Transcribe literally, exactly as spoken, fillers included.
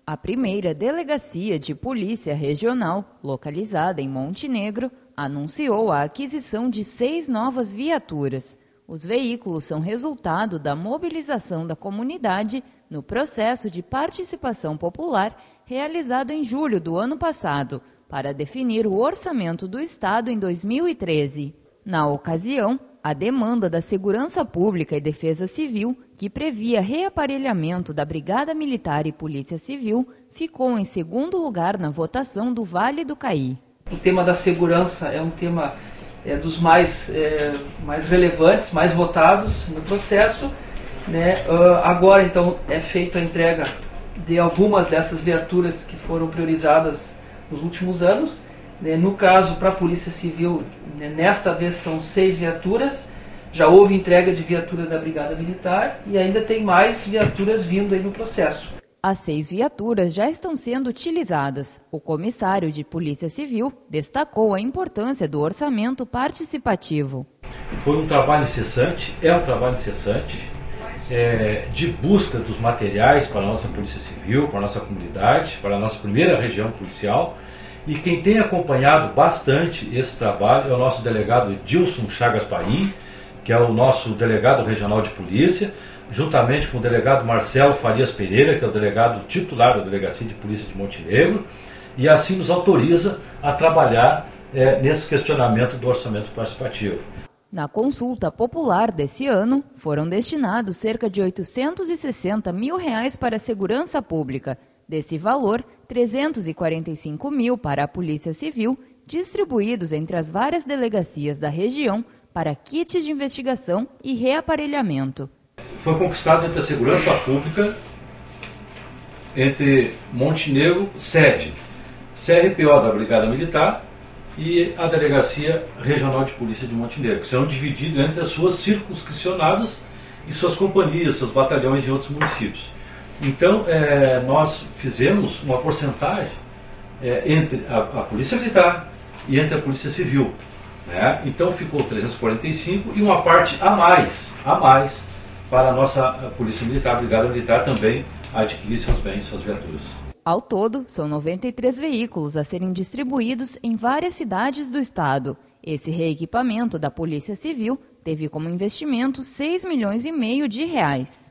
A primeira delegacia de polícia regional, localizada em Montenegro, anunciou a aquisição de seis novas viaturas. Os veículos são resultado da mobilização da comunidade no processo de participação popular realizado em julho do ano passado, para definir o orçamento do Estado em dois mil e treze. Na ocasião, a demanda da Segurança Pública e Defesa Civil, que previa reaparelhamento da Brigada Militar e Polícia Civil, ficou em segundo lugar na votação do Vale do Caí. O tema da segurança é um tema é, dos mais, é, mais relevantes, mais votados no processo. Né? Uh, agora, então, é feita a entrega de algumas dessas viaturas que foram priorizadas nos últimos anos. No caso, para a Polícia Civil, nesta vez são seis viaturas, já houve entrega de viaturas da Brigada Militar e ainda tem mais viaturas vindo aí no processo. As seis viaturas já estão sendo utilizadas. O comissário de Polícia Civil destacou a importância do orçamento participativo. Foi um trabalho incessante, é um trabalho incessante é, de busca dos materiais para a nossa Polícia Civil, para a nossa comunidade, para a nossa primeira região policial. E quem tem acompanhado bastante esse trabalho é o nosso delegado Edilson Chagas Paim, que é o nosso delegado regional de polícia, juntamente com o delegado Marcelo Farias Pereira, que é o delegado titular da Delegacia de Polícia de Montenegro, e assim nos autoriza a trabalhar é, nesse questionamento do orçamento participativo. Na consulta popular desse ano, foram destinados cerca de oitocentos e sessenta mil reais para a segurança pública. Desse valor, trezentos e quarenta e cinco mil para a Polícia Civil, distribuídos entre as várias delegacias da região para kits de investigação e reaparelhamento. Foi conquistado entre a segurança pública, entre Montenegro, sede, C R P O da Brigada Militar e a Delegacia Regional de Polícia de Montenegro, que serão divididos entre as suas circunscricionadas e suas companhias, seus batalhões em outros municípios. Então, é, nós fizemos uma porcentagem é, entre a, a Polícia Militar e entre a Polícia Civil. Né? Então, ficou trezentos e quarenta e cinco e uma parte a mais, a mais para a nossa a Polícia Militar, a Brigada Militar também adquirir seus bens, suas viaturas. Ao todo, são noventa e três veículos a serem distribuídos em várias cidades do estado. Esse reequipamento da Polícia Civil teve como investimento seis milhões e meio de reais.